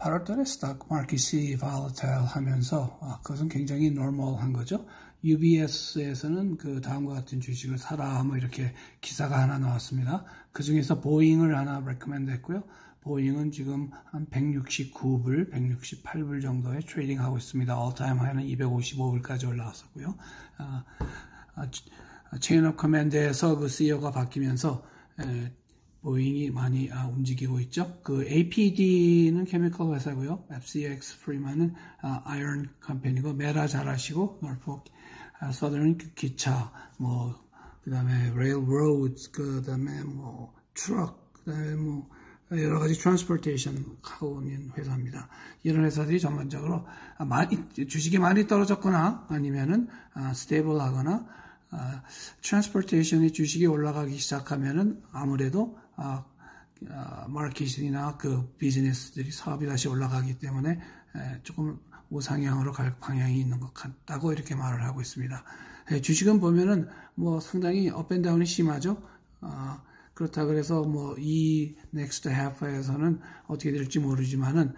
8월 달에 스탁 마켓이 volatile 하면서 그것은 굉장히 normal한 거죠. UBS에서는 그 다음과 같은 주식을 사라 뭐 이렇게 기사가 하나 나왔습니다. 그 중에서 보잉을 하나 recommend 했고요. 보잉은 지금 한 169불, 168불 정도에 트레이딩 하고 있습니다. all-time high는 255불까지 올라왔었고요. 체인 오브 커맨드에서 그 CEO가 바뀌면서 보잉이 많이 움직이고 있죠. 그 APD는 케미컬 회사고요. FCX 프리만은 아이언 컴퍼니고, 메라 잘하시고, 노포크 서더른 기차, 뭐 그다음에 레일로드, 그다음에 뭐 트럭, 그다음에 뭐 여러 가지 트랜스포테이션 하고 있는 회사입니다. 이런 회사들이 전반적으로 주식이 많이 떨어졌거나 아니면은 스테이블하거나 트랜스포테이션의 주식이 올라가기 시작하면은 아무래도 마켓이나 그 비즈니스들이 사업이 다시 올라가기 때문에 조금 우상향으로 갈 방향이 있는 것 같다고 이렇게 말을 하고 있습니다. 주식은 보면은 뭐 상당히 업앤다운이 심하죠. 그렇다 그래서 뭐 이 next half에서는 어떻게 될지 모르지만은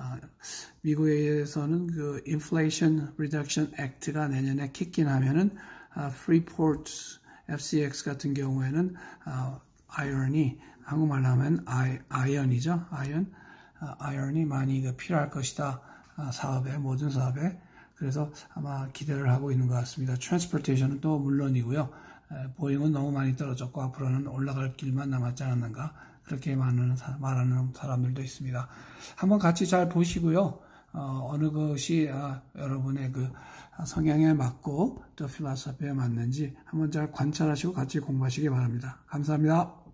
미국에서는 그 Inflation Reduction Act가 내년에 킥인하면은 Freeport FCX 같은 경우에는 아이언이 한국말로 하면 아이언이죠. 아이언이 많이 필요할 것이다. 사업에, 모든 사업에. 그래서 아마 기대를 하고 있는 것 같습니다. 트랜스포테이션은 또 물론이고요. 보잉은 너무 많이 떨어졌고 앞으로는 올라갈 길만 남았지 않았는가 그렇게 말하는 사람들도 있습니다. 한번 같이 잘 보시고요. 어느 것이 여러분의 그 성향에 맞고 또 필로소피에 맞는지 한번 잘 관찰하시고 같이 공부하시기 바랍니다. 감사합니다.